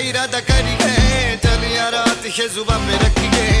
इरादा करिए चलिया रात ये जुबान पे रखिए